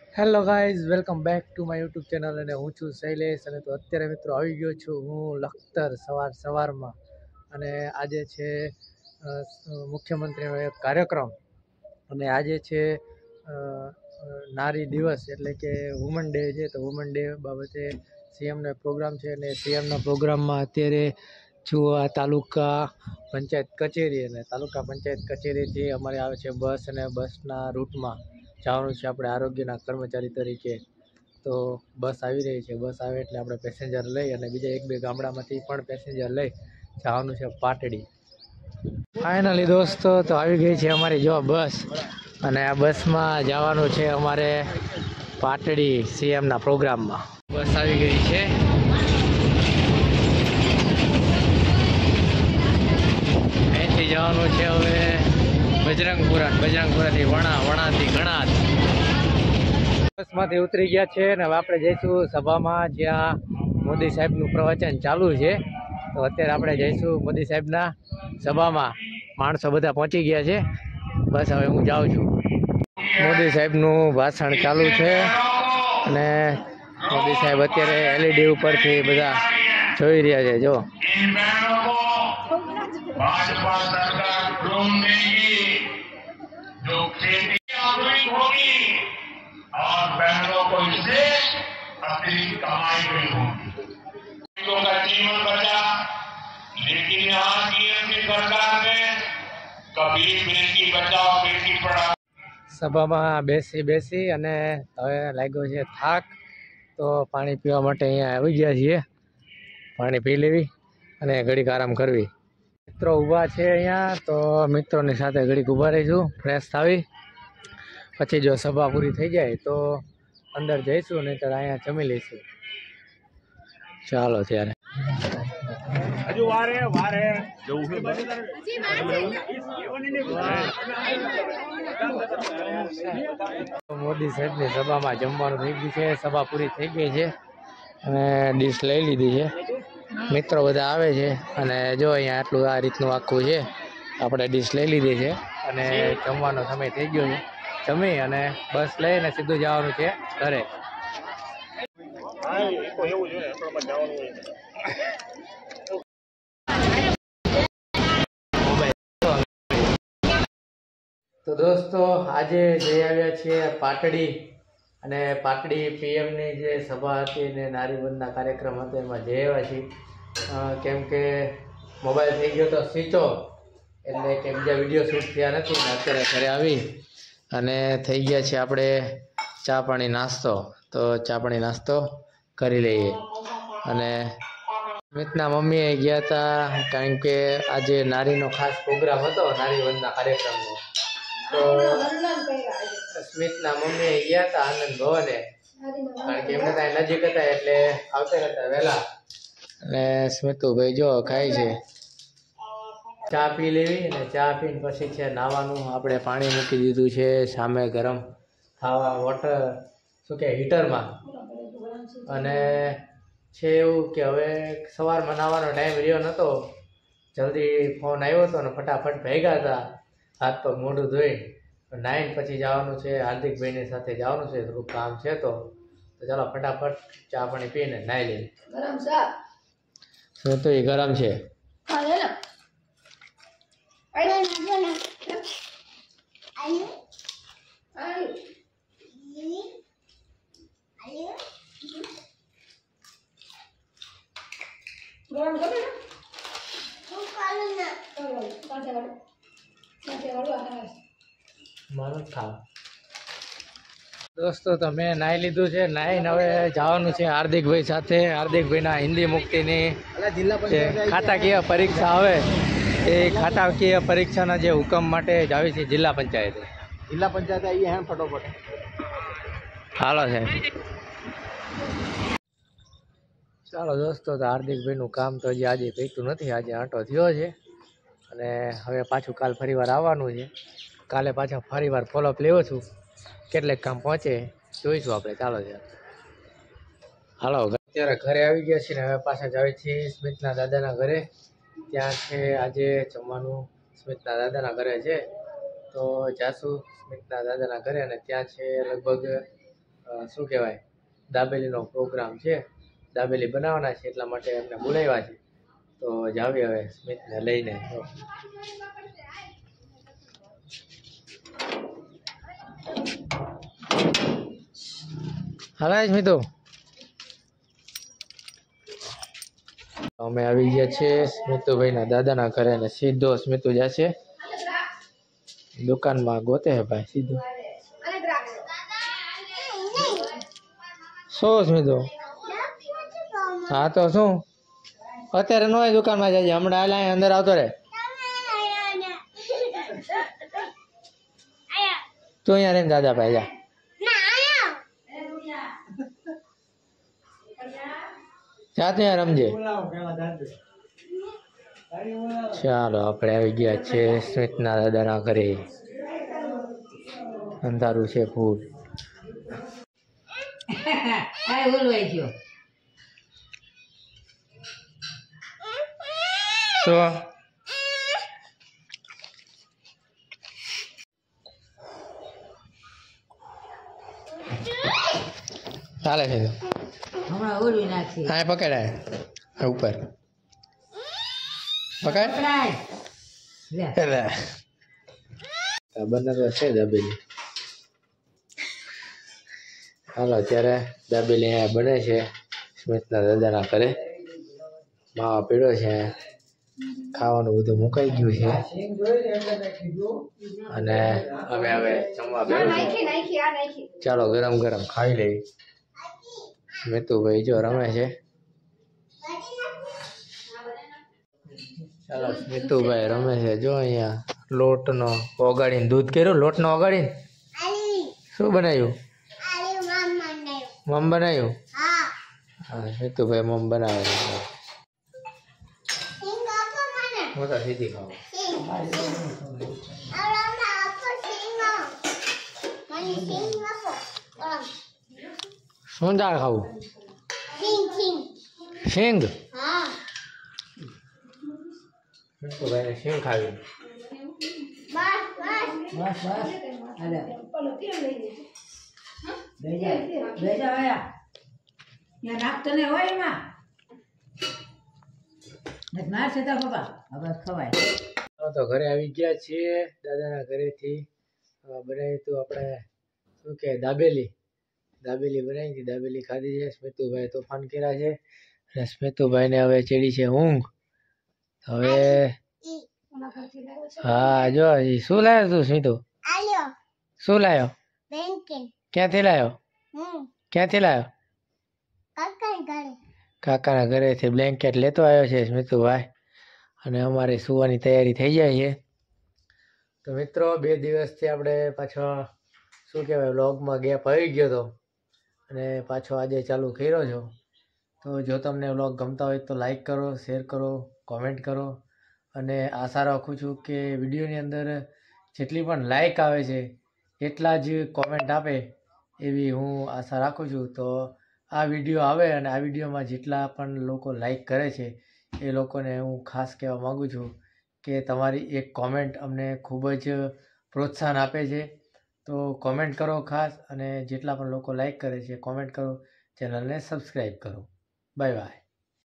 Hello guys, welcome back to my YouTube channel અને હું છું શૈલેષ. અને તો અત્યારે મિત્રો આવી ગયો છું હું લખતર સવારમાં. અને આજે છે મુખ્યમંત્રીનો એક કાર્યક્રમ, અને આજે છે નારી દિવસ એટલે કે વુમન ડે છે. તો વુમન ડે બાબતે સીએમનો પ્રોગ્રામ છે, અને સીએમના પ્રોગ્રામમાં અત્યારે છું આ તાલુકા પંચાયત કચેરી. અને તાલુકા પંચાયત કચેરીથી અમારે આવે છે બસ, અને બસના રૂટમાં જવાનું છે આપણે આરોગ્યના કર્મચારી તરીકે. તો બસ આવી રહી છે, બસ આવે એટલે આપણે પેસેન્જર લઈ અને બીજા એક બે ગામડામાંથી પણ પેસેન્જર લઈ જવાનું છે પાટડી. ફાઇનલી દોસ્તો તો આવી ગઈ છે અમારી જો બસ, અને આ બસમાં જવાનું છે અમારે પાટડી સીએમના પ્રોગ્રામમાં. બસ આવી ગઈ છે. અહીંથી જવાનું છે હવે બજરંગપુરાથી વણાથી ઘણાથ. બસમાંથી ઉતરી ગયા છે અને હવે આપણે જઈશું સભામાં, જ્યાં મોદી સાહેબનું પ્રવચન ચાલુ છે. તો અત્યારે આપણે જઈશું મોદી સાહેબના સભામાં. માણસો બધા પહોંચી ગયા છે. બસ હવે હું જાઉં છું. મોદી સાહેબનું ભાષણ ચાલુ છે, અને મોદી સાહેબ અત્યારે એલઈડી ઉપરથી બધા જોઈ રહ્યા છે. જો भाजपा सरकार ड्रोन देगी, जो खेती आधुनिक होगी और बहनों को इससे अतिरिक्त कमाई भी होगी। का जीवन बचा, लेकिन यहाँ टीएमसी सरकार ने कभी बेटी बचाओ बेटी पढ़ाओ. સભામાં બેસી અને હવે લાગ્યો છે થાક, તો પાણી પીવા માટે અહીંયા આવી ગયા છીએ. પાણી પી લેવી અને ઘડીક આરામ કરવી. મિત્રો ઊભા છે અહીંયા, તો મિત્રોની સાથે ઘડીક ઊભા રહીશું, ફ્રેશ થાવી. પછી જો સભા પૂરી થઈ જાય તો અંદર જઈશું, નહીં તો અહીંયા જમી લઈશું. ચાલો ત્યારે. મોદી સાહેબની સભામાં જમવાનું થઈ ગયું છે. સભા પૂરી થઈ ગઈ છે અને ડીશ લઈ લીધી છે. મિત્રો બધા આવે છે અને જો અહીંયા આટલું આ રીતનું આખું છે. આપણે ડીશ લઈ લીધી છે અને જમવાનો સમય થઈ ગયો છે. જમી અને બસ લઈને સીધું જવાનું છે ઘરે. તો દોસ્તો આજે જઈ આવ્યા છીએ પાટડી, અને પાટડી પીએમની જે સભા હતી ને નારી બંધના કાર્યક્રમ હતો એમાં જઈ આવ્યા છીએ. કેમ કે મોબાઈલ થઈ ગયો તો સ્વિચ ઓફ, એટલે કે બીજા વિડીયો શૂટ થયા નથી. ને અત્યારે ઘરે આવી અને થઈ ગયા છે આપણે ચા પાણી નાસ્તો. તો ચા પાણી નાસ્તો કરી લઈએ. અને સ્મિતના મમ્મીએ ગયા હતા, કારણ કે આજે નારીનો ખાસ પ્રોગ્રામ હતો, નારી બંધના કાર્યક્રમનો. તો સ્મિતના મમ્મીએ ગયા હતા આનંદ ભવને, કારણ કે એમને ત્યાં નજીક હતા એટલે આવતા હતા વહેલા. અને સ્મિતુભાઈ જો ખાય છે. ચા પી લેવી, અને ચા પીને પછી છે નાવાનું. આપણે પાણી મૂકી દીધું છે સામે ગરમ ખાવા વોટર શું કે હીટરમાં. અને છે એવું કે હવે સવારમાં નાવાનો ટાઈમ રહ્યો નહોતો, જલ્દી ફોન આવ્યો હતો ને ફટાફટ ભેગા હતા, હાથ પગ મોઢું ધોઈ નાઈને પછી જવાનું છે. હાર્દિકભાઈની સાથે જવાનું છે, થોડુંક કામ છે. તો ચાલો ફટાફટ ચા પાણી પીને નાહી લઈએ. શું તો એ ગરમ છે. દોસ્તો તો મેં નાહી લીધું છે. નાહીને હવે જવાનું છે હાર્દિકભાઈ સાથે. હાર્દિકભાઈના હિન્દી મુક્તિની ખાતાકીય પરીક્ષા આવે, એ ખાતાકીય પરીક્ષાના જે હુકમ માટે જ આવી છે જિલ્લા પંચાયતે. આવી હે ફટોફટ. હાલો છે. ચાલો દોસ્તો, તો હાર્દિકભાઈનું કામ તો હજી આજે પૈતું નથી, આજે આંટો થયો છે. અને હવે પાછું કાલ ફરીવાર આવવાનું છે. કાલે પાછા ફરીવાર ફોલોઅપ લેવો છું, કેટલેક કામ પહોંચે જોઈશું આપણે. ચાલો છે. હાલો, અત્યારે ઘરે આવી ગયા છીએ ને હવે પાછા જાવી છીએ સ્મિતના દાદાના ઘરે. ત્યાં છે આજે જમવાનું સ્મિતના દાદાના ઘરે છે. તો જાશું સ્મિતના દાદાના ઘરે, અને ત્યાં છે લગભગ શું કહેવાય દાબેલીનો પ્રોગ્રામ છે, દાબેલી બનાવવાના છે, એટલા માટે એમને બોલાવ્યા છે. તો જાવી હવે સ્મિતને લઈને. હાલા સ્મિતુ, અમે આવી ગયા છીએ સ્મિતુભાઈના દાદાના ઘરે અને સીધો સ્મિતુ જશે દુકાનમાં ગોતે હે ભાઈ સીધું. શું સ્મિતુ? હા તો શું અત્યારે ન હોય દુકાનમાં જજે, હમણાં હાલ અંદર આવતો રે. તું અહીંયા રહીને દાદા ભાઈ જા. જા તું અહીંયા રમજે. ચાલો આપણે આવી ગયા છે સ્મિતના દાદાના ઘરે. અંધારું છે ફૂલ. શું ચાલે છે? હા પકડાય ઉપર પકડ બનાવે છે દાબેલી. હાલો અત્યારે દાબેલી અહીંયા બને છે સ્મિતના દાદાના ઘરે. માવા પીળો છે, ખાવાનું બધું મુકાઈ ગયું છે અને અમે હવે જમવા બેઠું. ચાલો ગરમ ગરમ ખાઈ લઈ. સ્મિતુભાઈ જો રમે છે. ચાલો સ્મિતુભાઈ રમે છે. જો અહીંયા લોટનો ઓગાળીને દૂધ કર્યું, લોટનો ઓગાળીને શું બનાવ્યું? મમ બનાવ્યું. હા સ્મિતુભાઈ મમ બનાવે છે. હું તો સીધી ખાવું. શું દાળ ખાવું? શીંગ. સ્મિતુભાઈને શીંગ ખાવી. તો ઘરે આવી ગયા છીએ દાદાના ઘરેથી. બનાવી તો આપણે શું કે દાબેલી બનાવી હતી. દાબેલી ખાધી છે. સ્મિતુભાઈ તોફાન કર્યા છે અને સ્મિતુભાઈને હવે ચડી છે ઊંઘ. હવે હા જો શું લાવ્યો તું સ્મિતુ? શું લાવ્યો? ક્યાંથી લાવ્યો? ક્યાંથી લાવ્યો? કાકાના ઘરેથી બ્લેન્કેટ લેતો આવ્યો છે સ્મિતુભાઈ. અને અમારે સુવાની તૈયારી થઈ જાય છે. તો મિત્રો 2 દિવસથી આપણે પાછો શું કહેવાય વ્લોગમાં ગેપ આવી ગયો હતો અને પાછો આજે ચાલુ કર્યો છો. તો જો તમને વ્લોગ ગમતા હોય તો લાઈક કરો, શેર કરો, કોમેન્ટ કરો અને આશા રાખું છું કે વિડીયોની અંદર જેટલી પણ લાઈક આવે છે એટલા જ કોમેન્ટ આપે એવી હું આશા રાખું છું. તો આ વિડીયો આવે અને આ વિડીયોમાં જેટલા પણ લોકો લાઈક કરે છે એ લોકોને હું ખાસ કહેવા માગું છું કે તમારી એક કોમેન્ટ અમને ખૂબ જ પ્રોત્સાહન આપે છે. તો કોમેન્ટ કરો ખાસ અને જેટલા પણ લોકો લાઈક કરે છે કોમેન્ટ કરો, ચેનલને સબસ્ક્રાઈબ કરો. Bye by.